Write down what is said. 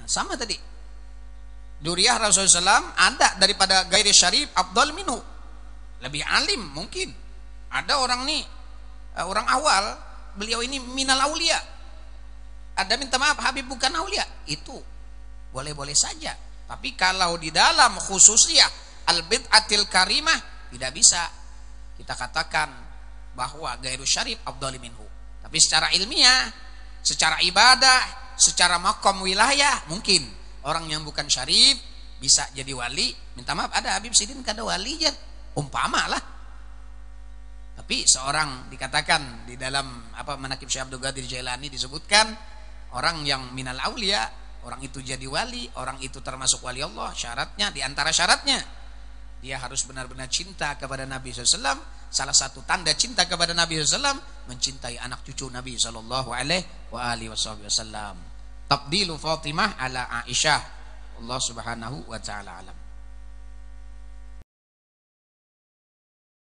sama tadi. Duriyah Rasulullah SAW ada daripada gairi syarif afdal minhu. Lebih alim mungkin. Ada orang nih, orang awal, beliau ini minal aulia. Ada minta maaf, Habib bukan aulia. Itu boleh-boleh saja. Tapi kalau di dalam khususiyah al-bid'atil karimah, tidak bisa kita katakan bahwa gairu syarif afdal minhu. Tapi secara ilmiah, secara ibadah, secara makom wilayah, mungkin orang yang bukan syarif bisa jadi wali. Minta maaf, ada Habib Sidin kada wali ya, umpama lah. Tapi seorang dikatakan di dalam Manaqib Syekh Abdul Qadir Jailani disebutkan orang yang minal aulia, orang itu jadi wali, orang itu termasuk wali Allah. Syaratnya, di antara syaratnya, dia harus benar-benar cinta kepada Nabi SAW. Salah satu tanda cinta kepada Nabi SAW, mencintai anak cucu Nabi SAW. Tabdilu Fatimah ala Aisyah. Allah subhanahu wa ta'ala alam.